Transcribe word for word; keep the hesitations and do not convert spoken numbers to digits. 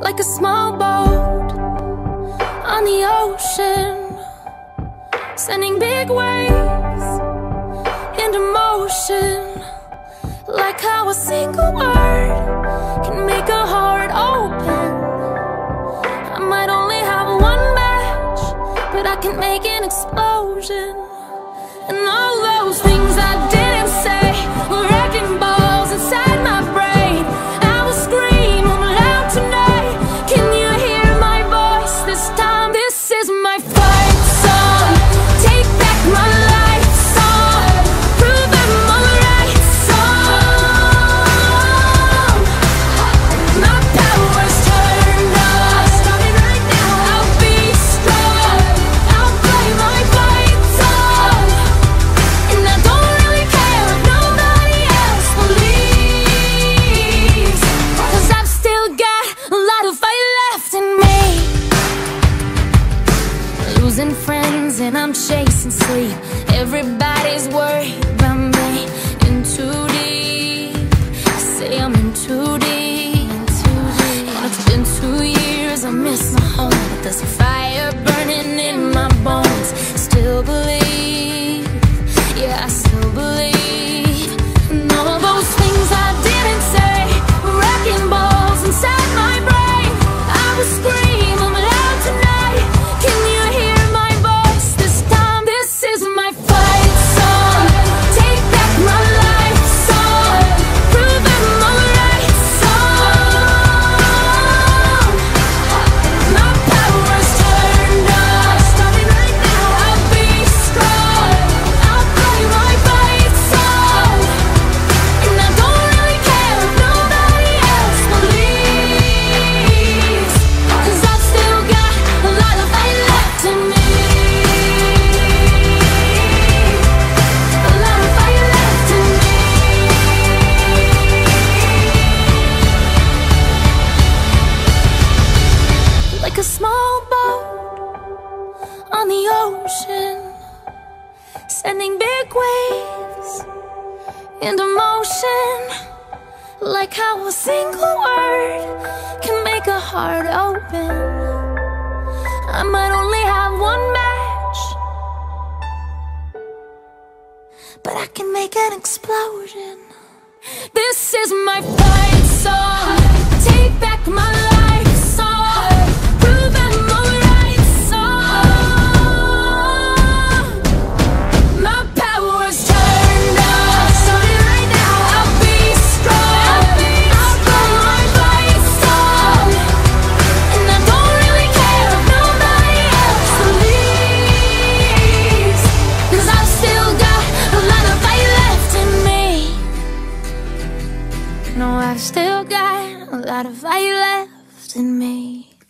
like a small boat on the ocean, sending big waves into motion. Like how a single word can make a heart open. I might only have one match, but I can make an explosion. And all those things I didn't say were wrecking balls inside my brain. I will scream loud tonight. Can you hear my voice this time? This is my fight song. Take back my life song. Prove I'm alright song. My power's turned on. Starting right now. I'll be strong. I'll play my fight song. And I don't really care if nobody else believes, 'cause I've still got a lot of fight left in me. Losing friends and I'm chasing sleep. Everybody's worried about me. In too deep. I say I'm in too deep. And it's been two years, I miss my home, but there's a fire burning in my bones. Still believe, yeah, I still believe. And all those things I didn't say were wrecking balls inside my brain. I will scream I'm loud tonight. Can you hear my voice this time? This is my fight song. Take back my life song. Prove I'm alright song. My power's turned on. Starting right now. I'll be strong. I'll play my fight song. And I don't really care if nobody else believes, 'cause I've still got a lot of fight left in me. A lot of fight left in me. Like a small boat on the ocean, sending big waves into motion. Like how a single word can make a heart open. I might only have one match, but I can make an explosion. This is my fight song. Take back my life song. Prove I'm alright song. My power's turned on. Starting right now. I'll be strong. I'll play my fight song. And I don't really care if nobody else believes, 'cause I've still got a lot of fight left in me. No, I've still got a lot of fight left in me.